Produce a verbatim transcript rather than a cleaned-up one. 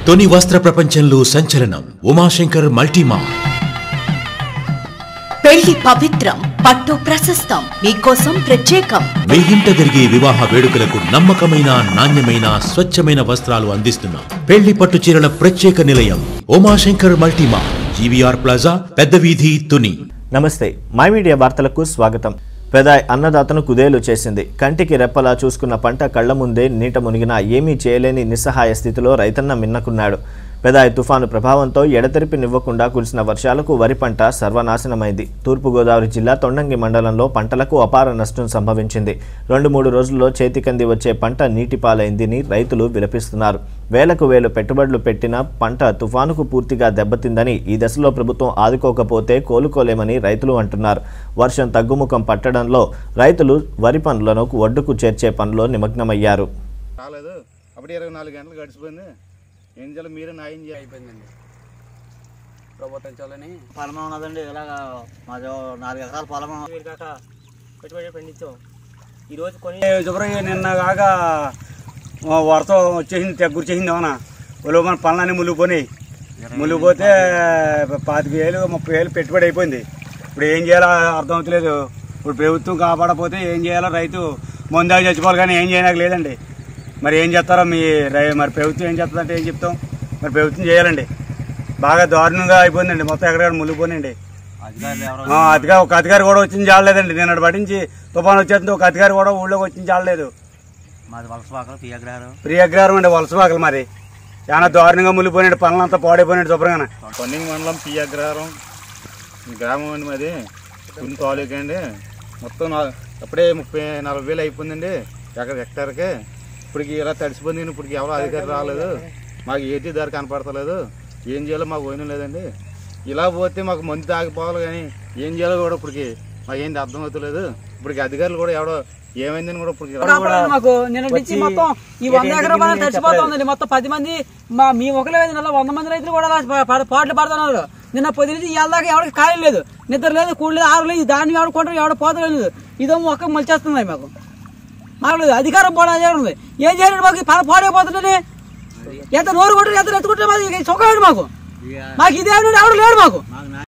తొని వస్త్ర ప్రపంచంలో సంచలనం ఉమాశంకర్ మల్టీమార్ట్. పెళ్లి పవిత్రం, పట్టు ప్రశస్తం, మీకోసం ప్రత్యేకం. మీ ఇంట జరిగే వివాహ వేడుకలకు నమ్మకమైన నాణ్యమైన స్వచ్ఛమైన వస్త్రాలు అందిస్తున్నాం. పెళ్లి పట్టు చీరల ప్రత్యేక నిలయం ఉమాశంకర్ మల్టీమార్ట్, జీవీఆర్ ప్లాజా, పెద్ద వీధి, తుని. నమస్తే, మై మీడియా వార్తలకు స్వాగతం. పెదాయ్ అన్నదాతను కుదేలు చేసింది. కంటికి రెప్పలా చూసుకున్న పంట కళ్ల ముందే నీట మునిగినా ఏమీ చేయలేని నిస్సహాయ స్థితిలో రైతన్న మిన్నకున్నాడు. పెదాయ్ తుఫాను ప్రభావంతో ఎడతెరిపినివ్వకుండా కురిసిన వర్షాలకు వరి పంట సర్వనాశనమైంది. తూర్పుగోదావరి జిల్లా తొండంగి మండలంలో పంటలకు అపార నష్టం సంభవించింది. రెండు మూడు రోజుల్లో చేతికంది వచ్చే పంట నీటిపాలైందని రైతులు విలపిస్తున్నారు. వేలకు వేలు పెట్టుబడులు పెట్టిన పంట తుఫానుకు పూర్తిగా దెబ్బతిందని, ఈ దశలో ప్రభుత్వం ఆదుకోకపోతే కోలుకోలేమని రైతులు అంటున్నారు. వర్షం తగ్గుముఖం పట్టడంలో రైతులు వరి పనులను ఒడ్డుకు చేర్చే పనిలో నిమగ్నమయ్యారు. ఏం చేయాలి మీరే న్యాయం చేయాలి అయిపోయిందండి. ప్రభుత్వం చాలని పొలం ఉన్నదండి. ఇలాగ మాది నాలుగు ఎకరాల పొలం కాక పెట్టుబడి పండించాం. ఈరోజు కొని శుభ్రంగా నిన్న కాక వరద వచ్చేసింది, తెగ్గురు చేసింది. ఏమన్నా వాళ్ళు మన పనులన్నీ మునిగిపోయినాయి. మునిగిపోతే పాతిక వేలు ముప్పై వేలు పెట్టుబడి అయిపోయింది. ఇప్పుడు ఏం చేయాలో అర్థం అవుతలేదు. ఇప్పుడు ప్రభుత్వం కాపాడకపోతే ఏం చేయాలో రైతు ముందాగా చచ్చిపోవాలి, కానీ ఏం చేయడానికి లేదండి. మరి ఏం చేస్తారో మీ మరి ప్రభుత్వం ఏం చేస్తుందంటే ఏం చెప్తాం. మరి ప్రభుత్వం చేయాలండి. బాగా దారుణంగా అయిపోయిందండి. మొత్తం ఎక్కడెక్కడ మునిగిపోయిందండి. అధికారి ఒక అధికారి కూడా వచ్చింది చాలలేదండి. నిన్నటి పట్టించి తుఫాను వచ్చేస్తుంది, ఒక అధికారి కూడా ఊళ్ళోకి వచ్చింది చాలలేదు. ప్రియగ్రహారం అండి, వలసపాకలు. మరి చాలా దారుణంగా మునిగిపోయినాడు. పనులంతా పాడైపోయినాడు శుభ్రంగా. పొన్నింగ్ మండలం పియగ్రహారం గ్రామం అండి మాది. కొన్ని తాలూకా అండి. మొత్తం అప్పుడే ముప్పై నలభై వేలు అయిపోయిందండి ఎక్కడ హెక్టార్కి. ఇప్పటికి ఇలా తడిసిపోయింది. ఇప్పటికి ఎవరో అధికారి రాలేదు. మాకు ఏటీ ధర కనపడతలేదు. ఏం చేయాలో మాకు పోయిన లేదండి. ఇలా పోతే మాకు మందు తాగిపోవాలి, కానీ ఏం చేయాలో కూడా ఇప్పటికి మాకు ఏంటి అర్థం అవుతలేదు. ఇప్పటికి అధికారులు కూడా ఎవడో ఏమైందని కూడా ఇప్పుడు మాకు నిన్న నుంచి మొత్తం ఈ వంద ఎకరాలు తడిసిపోతుంది. మొత్తం పది మంది మా మీ ఒకలే నెల వంద మంది రైతులు కూడా పాటలు పడుతున్నారు. నిన్న పొద్దు నుంచి ఇవాళ దాకా ఎవరికి ఖాళీ లేదు, నిద్ర లేదు, కూడ లేదు, ఆరు లేదు. దాన్ని ఎవడు కొంటారు, ఎవడ పోతలేదు. ఇదో మొక్క మలిచేస్తుంది. మాకు మాకు అధికారం పోవడం ఉంది. ఏం చేయాలి మాకు పని పాడైపోతుంటే ఎంత నోరు కొట్టారు, ఎంత ఎత్తుకుంటే మాకు సుఖం మాకు మాకు ఇదే ఎవడు లేడు మాకు.